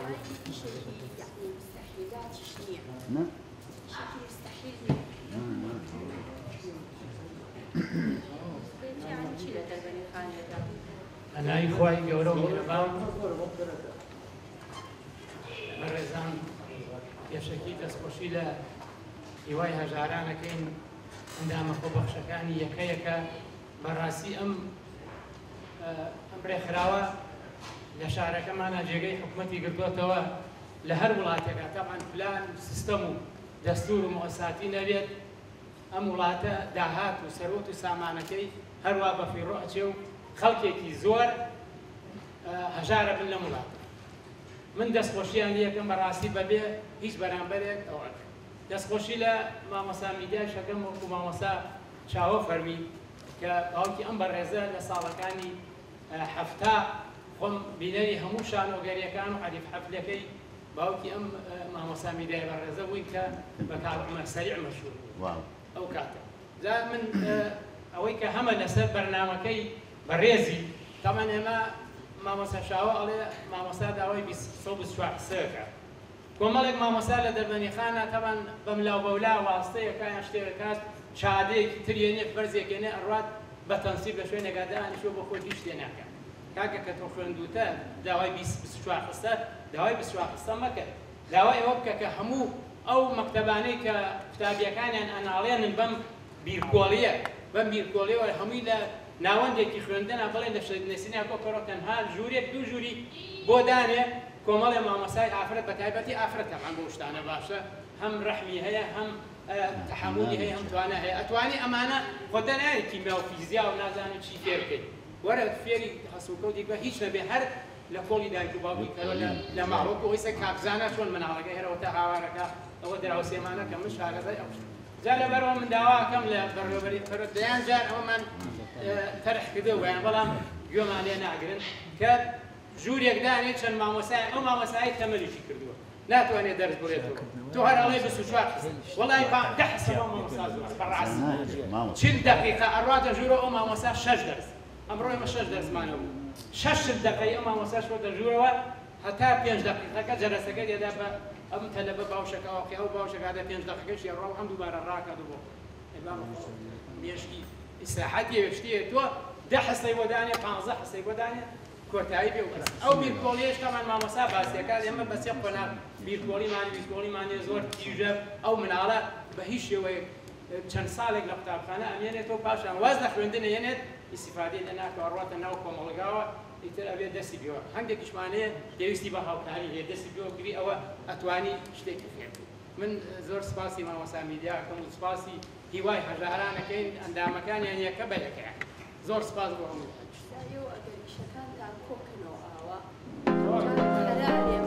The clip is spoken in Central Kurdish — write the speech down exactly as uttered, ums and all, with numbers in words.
يعني مستحيلات شنيع نعم شكل مستحيل يعني شيء لدربني خان أنا إخواني جورو مهربان مرزان يشكي تسخوشي لا هواي هجارانا كين عندما خبخ شكاني يكا يكا براسي أم أمر خراوة لشارك معنا جيجي حكومتي قردوتوا لهر ولاتك طبعا بلان سيستمو دستور مؤسساتي نبيت أم ولاتا داهات وسروت وسامانكي هر وابا في رؤتشو خلقي زور هجارة من المولات من دست خوشیان یکم براستی ببی هیچ برانبرک او دست خوشی ل مامۆستا میدیای شەکەم وەکو مامۆستا چاوە فەرمی کە باوکی ئەم بەڕێزە لە ساڵەکانی هەفتا خۆم بینەری هەموو شانۆگەریەکان و عەریف حەفلەکەی باوکی ئەم مامۆستا میدیای بەڕێزە بووی کە بە کارڵمە سەریع مەشهور ئەو کاتە جا من ئەوەی کە هەمە لەسەر بەرنامەکەی بەڕێزی تەمەن ئێمە مامۆستا شاوە ئەڵێ مامۆستا داوای سەد و بیست و چوار قسەکە کۆمەڵێک مامۆستا لە دەربەنیخانە تەمەن بەملاو بەولا واستەیەکە یان شتێکەکات چادەیەکی ترێنێ بەرزێکێنێ ئەڕوات بە تەنسیب لە شوێنێکا دانیشتووە بۆ خۆی هیچ شتێ ناکات کاکە کە تۆ خوێندووتە داوای بیست و بیست و چوار قسە داوای بیست و چوار قسە مەکە داوای ئەوە بکە کە هەموو ئەو مەکتەبانەی کە قوتابیەکانیان ئەناڵێنن بەم بیرکۆڵیە بەم بیرکۆڵیەوە هەمووی لە ناوەندێکی خوێندنە بڵێن لە نوێسینیان کۆکەڕۆ تەنها ژوورێک دوو ژووری بۆ دانێ کۆمەڵێ مامۆستای ئافرەت بە تایبەتی ئافرەت تەمان بۆ شتانە باشە هەم ڕەحمی هەیە هەم تەحەمولی هەیە هەم توانە هەیە ئەتوانی ئەمانە خۆتە نایە کیمیا و فیزیا و نازانم چی فێر بکەیت وەرە فێری هەسوکەوتی بە هیچ نەبێ هەر لە کۆڵی دایک و باوکی کەرۆ لە ماڵۆک و ئەویسە کابزانە چۆن مناڵەکە هێرەوە تا هاوارەکە ئەوە دراوسێمانە کە من شارەزای ئەو جا لەبەرەوە من داواکەم لە بەڕێوەبەری فەرۆ دەیان جار ئەوەمان تەرح کردەوە یان بەڵام گوێمان لێ ناگرن کە ژوورێک دانێت چەند مامۆستای ئەو مامۆستایی تەمەنیشی کردووە ناتوانێت دەرس بڵێتەوە تۆ هەر ئەڵێ بیست و چوار وەڵای دە حسە ئەو مامۆستا بەڕاستی چل دەقیقە ئەڕواتە ژوورەوە ئەو مامۆستا شەش دەرس ئەمڕۆ ئێمە شەش دەرسمانە بوو شەش دەقەی ئەو مامۆستا شۆتە ژوورەوە هەتا پێنج دەقیقەکە جەرەسەکە دێدا بە ئەم تەلەبە باوشەکەەوەقی ئەو باوشەکەدا پێنج دەقیقەشی ڕاو هەم دووبارە ڕاکات بۆ مێشکی ئیساحەتی وێشتیە تۆ دە حسەی بۆ دانێ پانزە حسەی بۆ دانێ کۆتایی بێ و بەس ئەو بیرکۆڵیەش تەمان مامۆستا باسیەکات ئێمە بەسێ خۆنا بیرکۆڵیمان بیرکۆڵیمانێ زۆر تیژە ئەو مناڵە بە هیچ شێوەیە چەند ساڵێک لە قوتابخانە ئەمێنێتەوە پاشان واز لە خوێندنە هێنێت ئیسیفادەی لە ناکەوە ڕواتە ناو کۆمەڵگاوە ئیتر ئەبێت دەستی بێەوە هەندێکیشمانەیە دەویستی بە هاوکاری هەیە دەستی بێەوە گری ئەوە ئەتوانی شتێکی فێر من زۆر سپاسی مامۆستا میدیا ئەەکەم و سپاسی هیوای هەژارانەکەین ئەندامەکانیان یەکە بە یەکەیە زۆر سپاس بۆ هەموو ئەگەریشەکان تا کۆکەنەوە ئاوە